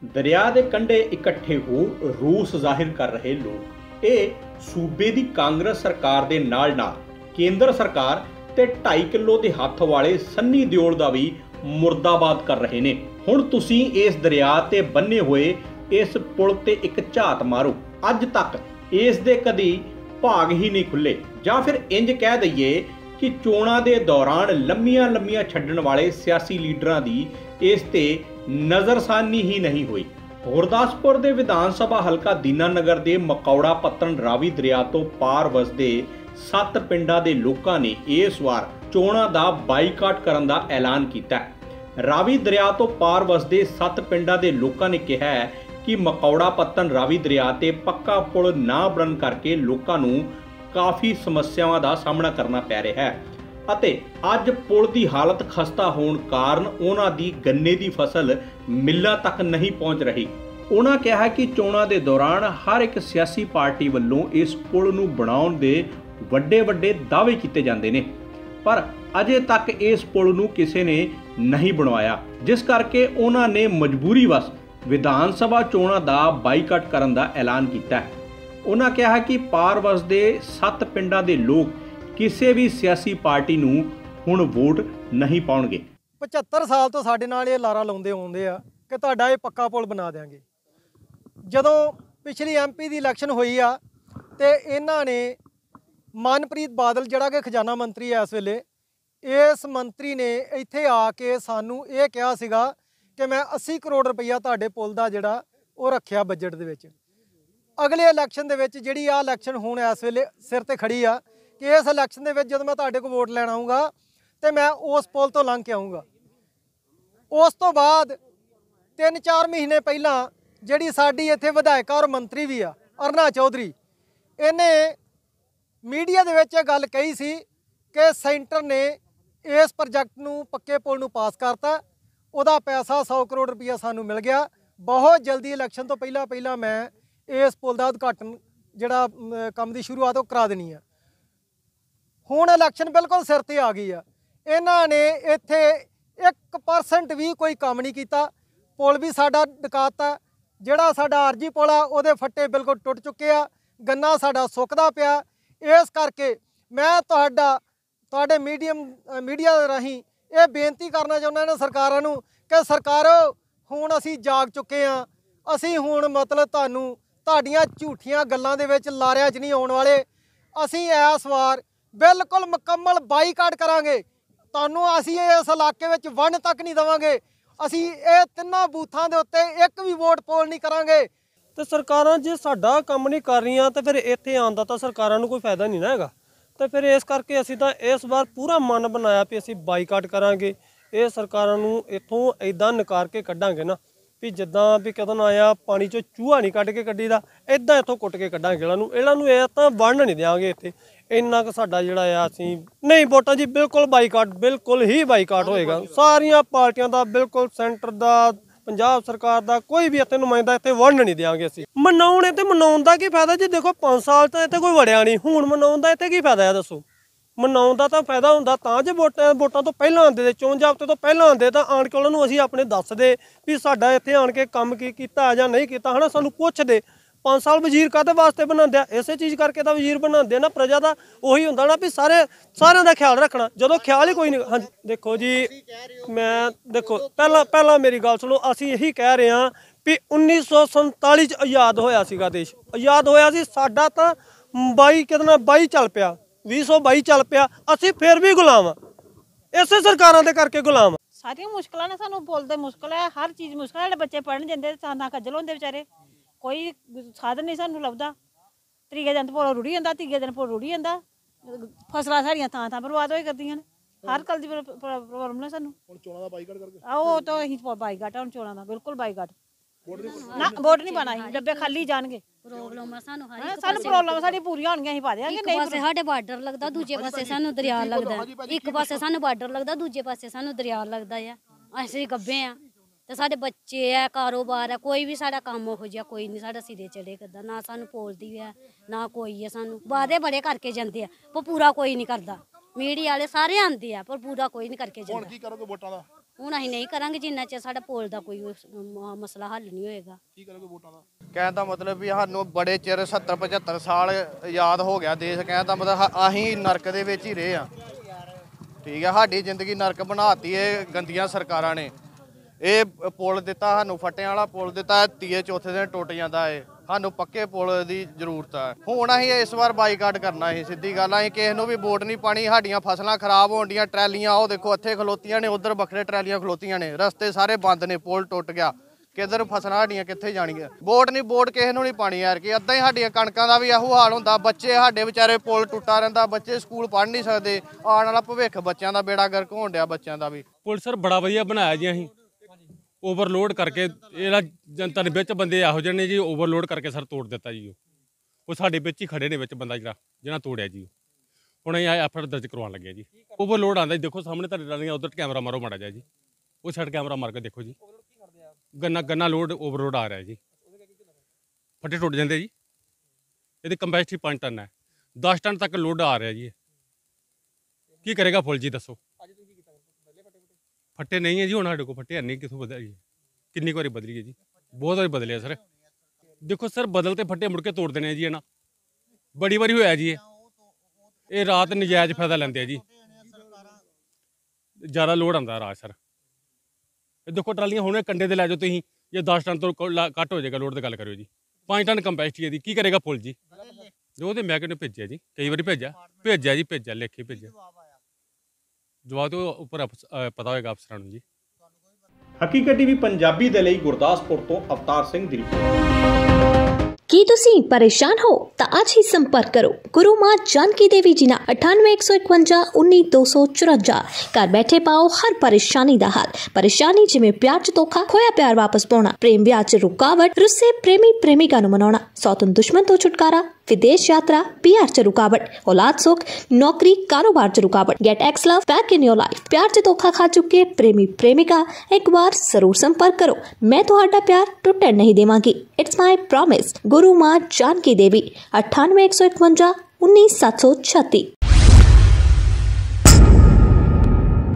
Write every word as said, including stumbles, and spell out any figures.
दरिया के कंढे इकट्ठे हो रोस जाहिर कर रहे लोग ਇਹ सूबे की कांग्रेस सरकार के नाल नाल केंद्र सरकार ते ढाई किलो के हथ वाले सन्नी दिओल का भी मुर्दाबाद कर रहे ने। हुण तुसीं इस दरिया ते बन्ने हुए इस पुल ते एक झात मारो, अज तक इस दे कदी भाग ही नहीं खुले। जां फिर इंज कह दईए कि चोणां दे दौरान लंमियां लंमियां छड्डण वाले सियासी लीडरां दी इस ते नज़रसानी ही नहीं हुई। गुरदासपुर के विधान सभा हलका दीनानगर के मकौड़ा पत्तन रावी दरिया तो पार वसदे सत्त पिंडां दे लोकां ने इस वार चोणां दा बाईकाट करन दा ऐलान कीता है। रावी दरिया तो पार वसदे सत्त पिंडां दे लोकां ने कहा है कि मकौड़ा पत्तन रावी दरिया ते पक्का पुल ना बनन करके लोकां नूं काफ़ी समस्यावां दा सामना करना पै रहा है ਅਤੇ ਅੱਜ पुल की हालत खस्ता होने कारण उन्हां दी गन्ने की फसल मिलों तक नहीं पहुँच रही। उन्हां कहा कि चोणां दे दौरान हर एक सियासी पार्टी वालों इस पुल नूं बनाउण दे वड्डे वड्डे दावे किए जाते हैं, पर अजे तक इस पुल नूं किसी ने नहीं बनवाया, जिस करके उन्हां ने मजबूरी वस विधान सभा चोणां दा बाईकाट करन दा ऐलान किया है। उन्हां कहा कि पार वसदे सत्त पिंडां दे लोग किसी भी सियासी पार्टी नूं हुण वोट नहीं पाउणगे। पचहत्तर साल तो साडे नाल ये लारा लाउंदे आउंदे आ कि तुहाडा ये पक्का पुल बना देंगे। जदों पिछली एम पी दी इलैक्शन हुई आ ते इन्हां ने मनप्रीत बादल जिहड़ा कि खजाना मंत्री है इस वेले, इस मंत्री ने इत्थे आके सानू ये कहा सीगा कि मैं अस्सी करोड़ रुपया तुहाडे पुल दा जिहड़ा वो रखिया बजट दे विच। अगले इलैक्शन दे विच जिहड़ी आ इलैक्शन हुण इस वेले सिर ते खड़ी आ कि इस इलैक्शन दे विच जदों मैं तुहाडे कोल वोट लैण आऊँगा तो मैं उस पुल तो लंघ के आऊँगा। उस तो बाद तीन चार महीने पहला जिहड़ी साडी इत्थे विधायक और मंत्री भी आ अरना चौधरी, इन्हें मीडिया दे विच गल कही सी कि सेंटर ने इस प्रोजैक्ट नूं पक्के पुल नूं पास करता, उहदा पैसा सौ करोड़ रुपया सानूं मिल गया। बहुत जल्दी इलैक्शन तो पहला पहला मैं इस पुल का उद्घाटन जिहड़ा काम की शुरुआत वो करा देनी है। हुण इलैक्शन बिल्कुल सिर ते आ गई है, इन्हां ने इत्थे एक परसेंट भी कोई काम नहीं किया। पुल भी साडा डकाता, जिहड़ा साडा आरजी पुल आ उहदे फट्टे बिल्कुल टुट चुके आ, गन्ना साडा सुकदा पिया। इस करके मैं तुहाडा तुहाडे मीडियम मीडिया राहीं ये बेनती करना चाहुंदा इन्हां सरकारां नूं कि सरकारो हुण असीं जाग चुके हां, असीं हुण मतलब तुहानूं तुहाडीआं झूठियां गल्लां दे विच लारिਆਂ 'च नहीं आउण वाले। असीं इस वार बिल्कुल मुकम्मल बाईकाट करांगे, तुहानूं असीं इस इलाके विच वंड तक नहीं देवांगे। असीं ये तिन्नां बूथां दे उत्ते एक भी वोट पोल नहीं करांगे। तो सरकारां जे साडा काम नहीं कर रही तो फिर इत्थे आउण दा तां सरकारां नूं कोई फायदा नहीं ना हैगा। तो फिर इस करके असीं तां इस बार पूरा मन बनाया भी असीं बाईकाट करांगे। ये सरकारां नूं इत्थों इदां नकार के कड्डांगे ना भी जिद्दां भी कदों आया पानी चों चूहा नहीं कढ के कड्डी दा, इदां इत्थों कुट के कड्डांगे इहनां नूं। इहनां नूं इह तां वंड नहीं देवांगे इत्थे। इन्ना क साडा जिहड़ा आ असीं नहीं वोटां जी बिल्कुल बाईकाट, बिल्कुल ही बाईकाट होएगा। सारियां पार्टियां दा बिल्कुल सेंटर दा पंजाब सरकार दा कोई भी इत्थे नुमाइंदा इत्थे वंड नहीं देवांगे असीं। मनाउण इत्थे मनाउण दा की फायदा जी, देखो पाँच साल तो इत्थे कोई वड़िया नहीं, हुण मनाउण दा इत्थे की फायदा है दसो। मनाउण दा तां फायदा हुंदा तां जे वोटां वोटां तो पहलां आंदे ते चोण जाबते तो पहलां आंदे तां आण के उहनां नूं असीं अपने दसदे भी साडा इत्थे आण के काम की कीता जां नहीं कीता, हना सानूं पुछदे। पाँच साल वजीर काहदे वास्ते बनाते हैं, इसे चीज़ करके तो वजीर बनाते ना प्रजा का उही हुंदा ना भी सारे सारिਆਂ ਦਾ ख्याल रखना। जो ख्याल ही कोई नहीं। हाँ देखो जी, मैं देखो पहला पहला मेरी गल सुनो, असीं यही कह रहे हैं भी उन्नीस सौ संताली च आज़ाद होया सीगा देश, आज़ाद होया सी साडा तां बाई कितना बाई चल पिया, भी सौ बाई चल पिया, असीं फिर भी गुलाम आ, इसे सरकारां दे करके गुलाम। सारियां मुश्किलां ने, सानूं बोलदे मुश्किल है, हर चीज़ मुश्किल है। बच्चे पढ़न जांदे तां खज्जल होंदे बेचारे, कोई साधन नहीं सानूं लभदा। त्रीए दिन पुल रुड़ी जंदा, तीए दिन पुल रुड़ी जंदा, फसलां साढ़ियां थां थां बर्बाद होई करदियां ने। हर गल दी प्रॉब्लम है सानूं। हुण चोणां दा बाईकाट करके आओ तो असीं बाईकाट हुण चोणां दा बिल्कुल बाईकाट। ना वोट नहीं पाना, असीं डब्बे खाली जाणगे। प्रॉब्लम है सानूं, हर एक सानूं प्रॉब्लम साडी पूरियां होणगीਆਂ असीं पा देंगे। नहीं पासे साडे बार्डर लगदा, दूजे पासे सानूं दरिया लगदा, एक पासे सानूं बार्डर लगदा, दूजे पासे सानूं दरिया लगदा है। असीं गब्बे आ ते साडे बच्चे है, कारोबार है, कोई भी साडा काम हो जिहा कोई नहीं साडा सिरे चढ़े करदा, ना सानूं पोलदी है ना कोई है। सानूं वादे बड़े करके जांदे आ पर पूरा कोई नहीं करदा। मीडिया वाले सारे आंदे आ पर पूरा कोई नहीं करके जांदा। हुण की करोगे वोटां दा? ਹੁਣ ਅਸੀਂ ਨਹੀਂ ਕਰਾਂਗੇ ਜਿੰਨਾ ਚਿਰ ਸਾਡਾ ਪੁਲ ਦਾ ਕੋਈ ਉਸ- ਮ- ਮਸਲਾ ਹੱਲ ਨਹੀਂ ਹੋਏਗਾ। ਕੀ ਕਰੋਗੇ ਵੋਟਾਂ ਦਾ? ਕਹਿਣ ਦਾ ਮਤਲਬ ਵੀ ਸਾਨੂੰ ਬੜੇ ਚਿਰ ਸੱਤਰ ਪਝੱਤਰ ਸਾਲ ਯਾਦ ਹੋ ਗਿਆ ਦੇਸ਼। ਕਹਿਣ ਦਾ ਮਤਲਬ ਹ- ਅਸੀਂ ਨਰਕ ਦੇ ਵਿੱਚ ਹੀ ਰਹੇ ਆ। ਠੀਕ ਹੈ, ਸਾਡੀ ਜ਼ਿੰਦਗੀ ਨਰਕ ਬਣਾਤੀ ਇਹ ਗੰਦੀਆਂ ਸਰਕਾਰਾਂ ਨੇ। ਇਹ ਪੁਲ ਦਿੱਤਾ ਸਾਨੂੰ, ਫੱਟਿਆਂ ਵਾਲਾ ਪੁਲ ਦਿੱਤਾ, ਤੀਏ ਚੌਥੇ ਦਿਨ ਟੁੱਟ ਜਾਂਦਾ ਏ। ਸਾਨੂੰ ਪੱਕੇ ਪੁਲ ਦੀ ਜ਼ਰੂਰਤ ਹੈ। ਹੁਣ ਅਸੀਂ ਇਸ ਵਾਰ ਬਾਈਕਾਟ ਕਰਨਾ ਸੀ, ਸਿੱਧੀ ਗੱਲ। ਅਸੀਂ ਕਿਸੇ ਨੂੰ ਵੀ ਵੋਟ ਨਹੀਂ ਪਾਣੀ। ਸਾਡੀਆਂ ਫਸਲਾਂ ਖਰਾਬ ਹੋਣ ਡੀਆਂ, ਟਰੈਲੀਆਂ ਉਹ ਦੇਖੋ ਇੱਥੇ ਖਲੋਤੀਆਂ ਨੇ, ਉਧਰ ਵੱਖਰੇ ਟਰੈਲੀਆਂ ਖਲੋਤੀਆਂ ਨੇ, ਰਸਤੇ ਸਾਰੇ ਬੰਦ ਨੇ, ਪੁਲ ਟੁੱਟ ਗਿਆ। ਕਿੱਧਰ ਫਸਲਾਂ ਸਾਡੀਆਂ ਕਿੱਥੇ ਜਾਣਗੀਆਂ? ਵੋਟ ਨਹੀਂ, ਵੋਟ ਕਿਸੇ ਨੂੰ ਨਹੀਂ ਪਾਣੀ ਯਾਰ। ਕਿ ਅੱਧਾ ਹੀ ਸਾਡੀਆਂ ਕਣਕਾਂ ਦਾ ਵੀ ਇਹੋ ਹਾਲ ਹੁੰਦਾ। ਬੱਚੇ ਸਾਡੇ ਵਿਚਾਰੇ, ਪੁਲ ਟੁੱਟਾ ਰਹਿੰਦਾ, ਬੱਚੇ ਸਕੂਲ ਪੜ੍ਹ ਨਹੀਂ ਸਕਦੇ। ਆਉਣ ਵਾਲਾ ਭਵਿੱਖ ਬੱਚਿਆਂ ਦਾ ਬੇੜਾ ਗਰਕ ਹੋਣ ਡਿਆ, ਬੱਚਿਆਂ ਦਾ ਵੀ। ਪੁਲ ਸਰ ਬੜਾ ਵਧੀਆ ਬਣਾਇਆ ਜੀ। ਅਸੀਂ ਓਵਰਲੋਡ ਕਰਕੇ ਇਹਦਾ ਜਨਤਾ ਦੇ ਵਿੱਚ ਬੰਦੇ ਇਹੋ ਜਿਹੇ ਨੇ ਜੀ, ਓਵਰਲੋਡ ਕਰਕੇ ਸਰ ਤੋੜ ਦਿੱਤਾ ਜੀ। ਉਹ ਉਹ ਸਾਡੇ ਵਿੱਚ ਹੀ ਖੜੇ ਨੇ ਵਿੱਚ ਬੰਦਾ ਜਿਹੜਾ ਜਿਹਨਾਂ ਤੋੜਿਆ ਜੀ। ਹੁਣ ਅਸੀਂ ਐਫ ਦਰਜ ਕਰਵਾਉਣ ਲੱਗੇ ਜੀ। ਓਵਰਲੋਡ ਆਉਂਦਾ ਜੀ, ਦੇਖੋ ਸਾਹਮਣੇ ਤੁਹਾਡੇ ਡਾਲੀਆਂ, ਉਧਰ ਕੈਮਰਾ ਮਾਰੋ ਮਾੜਾ ਜਿਹਾ ਜੀ, ਉਹ ਸਾਈਡ ਕੈਮਰਾ ਮਾਰ ਕੇ ਦੇਖੋ ਜੀ। ਗੰਨਾ ਗੰਨਾ ਲੋਡ ਓਵਰਲੋਡ ਆ ਰਿਹਾ ਜੀ, ਫੱਟੇ ਟੁੱਟ ਜਾਂਦੇ ਜੀ। ਇਹਦੀ ਕੰਪੈਸਿਟੀ ਪੰਜ ਟਨ ਹੈ, ਦਸ ਟਨ ਤੱਕ ਲੋਡ ਆ ਰਿਹਾ ਜੀ। ਕੀ ਕਰੇਗਾ ਫੁੱਲ ਜੀ ਦੱਸੋ? ਫੱਟੇ ਨਹੀਂ ਹੈ ਜੀ, ਹੁਣ ਸਾਡੇ ਕੋਲ ਫੱਟੇ ਨਹੀਂ, ਕਿੱਥੋਂ ਬਦਲ ਜੀ? ਕਿੰਨੀ ਵਾਰੀ ਬਦਲੀ ਹੈ ਜੀ? ਬਹੁਤ ਵਾਰੀ ਬਦਲਿਆ ਸਰ। ਦੇਖੋ ਸਰ, ਬਦਲ ਤੇ ਫੱਟੇ ਮੁੜ ਕੇ ਤੋੜ ਦੇਣੇ ਜੀ। ਇਹਨਾਂ ਬੜੀ ਵਾਰੀ ਹੋਇਆ ਜੀ। ਇਹ ਇਹ ਰਾਤ ਨਜਾਇਜ਼ ਫਾਇਦਾ ਲੈਂਦੇ ਆ ਜੀ, ਜ਼ਿਆਦਾ ਲੋਡ ਆਉਂਦਾ ਰਾਤ ਸਰ। ਇਹ ਦੇਖੋ ਟਰਾਲੀਆਂ ਹੁਣ ਕੰਡੇ ਦੇ ਲੈ ਜਾਓ ਤੁਸੀਂ, ਜੇ ਦਸ ਟਨ ਤੋਂ ਘੱਟ ਹੋ ਜਾਏਗਾ ਲੋਡ ਦੀ ਗੱਲ ਕਰਿਓ ਜੀ। ਪੰਜ ਟਨ ਕੰਪੈਸਿਟੀ ਹੈ ਦੀ, ਕੀ ਕਰੇਗਾ ਫੁੱਲ ਜੀ? ਜੋ ਤੇ ਮੈਂ ਕਿਹਨੇ ਭੇਜਿਆ ਜੀ, ਕਈ ਵਾਰੀ ਭੇਜਿਆ ਭੇਜਿਆ ਜੀ ਭੇਜਿਆ ਲਿਖ ਕੇ ਭੇਜਿਆ। ਜਵਾਬ ਤੋਂ ਉੱਪਰ ਪਤਾ ਹੋਏਗਾ ਅਫਸਰਾਂ ਨੂੰ ਜੀ। ਹਕੀਕਤ ਟੀਵੀ ਪੰਜਾਬੀ ਦੇ ਲਈ ਗੁਰਦਾਸਪੁਰ ਤੋਂ ਅਵਤਾਰ ਸਿੰਘ ਦੀ ਰਿਪੋਰਟ। ਕੀ ਤੁਸੀਂ ਪਰੇਸ਼ਾਨ ਹੋ ਤਾਂ ਅੱਜ ਹੀ ਸੰਪਰਕ ਕਰੋ ਗੁਰੂ ਮਾਂ ਜਾਨਕੀ ਦੇਵੀ ਜੀ ਨਾਲ ਅਠਾਨਵੇਂ ਇੱਕ ਸੌ ਇਕਵੰਜਾ ਉੱਨੀ ਦੋ ਸੌ ਚੁਰੰਜਾ। ਘਰ ਬੈਠੇ ਪਾਓ ਹਰ ਪਰੇਸ਼ਾਨੀ ਦਾ ਹੱਲ। ਪਰੇਸ਼ਾਨੀ ਜਿਵੇਂ ਪਿਆਰ ਚ ਧੋਖਾ, ਖੋਇਆ ਪਿਆਰ ਵਾਪਸ ਪਾਉਣਾ, ਪ੍ਰੇਮ ਵਿਆਹ ਚ ਰੁਕਾਵਟ, ਰੁੱਸੇ ਪ੍ਰੇਮੀ ਪ੍ਰੇਮਿਕਾ ਨੂੰ ਮਨਾਉਣਾ, ਸੌਤਨ ਦੁਸ਼ਮਣ ਤੋਂ ਛੁਟਕਾਰਾ, ਵਿਦੇਸ਼ ਯਾਤਰਾ, ਪੀਆਰ ਚ ਰੁਕਾਵਟ, ਔਲਾਦ ਸੁੱਖ, ਨੌਕਰੀ, ਕਾਰੋਬਾਰ ਚ ਰੁਕਾਵਟ। Get ex love back in your life. प्यार च धोखा खा चुके प्रेमी प्रेमिका एक बार जरूर संपर्क करो। मैं तुहाडा प्यार टुटन नहीं देवांगी। It's my promise. गुरु मां जानकी देवी अठानवे एक सौ इकवंजा उन्नीस सात सौ छत्ती।